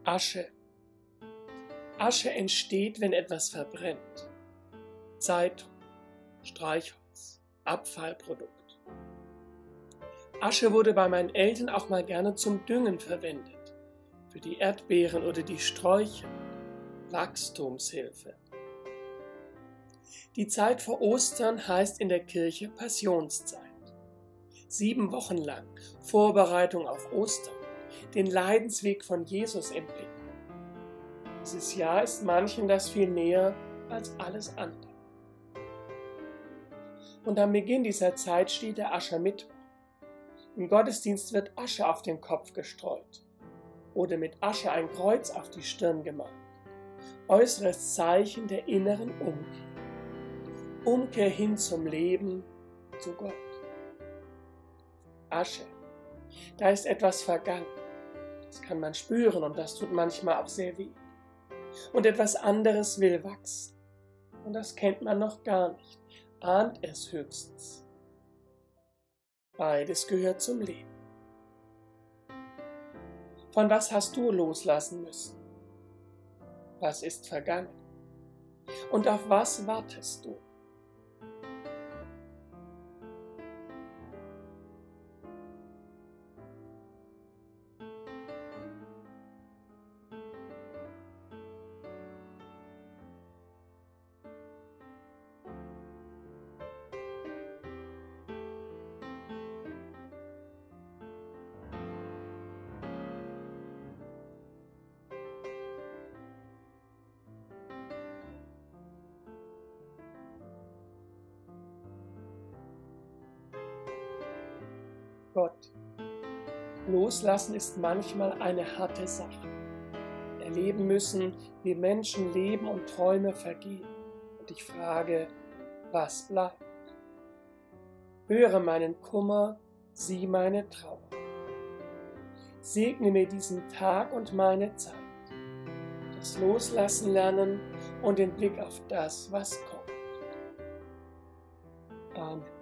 Asche. Asche entsteht, wenn etwas verbrennt. Zeitung, Streichholz, Abfallprodukt. Asche wurde bei meinen Eltern auch mal gerne zum Düngen verwendet. Für die Erdbeeren oder die Sträucher. Wachstumshilfe. Die Zeit vor Ostern heißt in der Kirche Passionszeit. 7 Wochen lang Vorbereitung auf Ostern, den Leidensweg von Jesus im Blick. Dieses Jahr ist manchen das viel näher als alles andere. Und am Beginn dieser Zeit steht der Aschermittwoch. Im Gottesdienst wird Asche auf den Kopf gestreut oder mit Asche ein Kreuz auf die Stirn gemalt. Äußeres Zeichen der inneren Umkehr. Umkehr hin zum Leben, zu Gott. Asche. Da ist etwas vergangen. Das kann man spüren und das tut manchmal auch sehr weh. Und etwas anderes will wachsen. Und das kennt man noch gar nicht, ahnt es höchstens. Beides gehört zum Leben. Von was hast du loslassen müssen? Was ist vergangen? Und auf was wartest du? Gott. Loslassen ist manchmal eine harte Sache. Erleben müssen, wie Menschen leben und Träume vergehen. Und ich frage, was bleibt? Höre meinen Kummer, sieh meine Trauer. Segne mir diesen Tag und meine Zeit. Das Loslassen lernen und den Blick auf das, was kommt. Amen.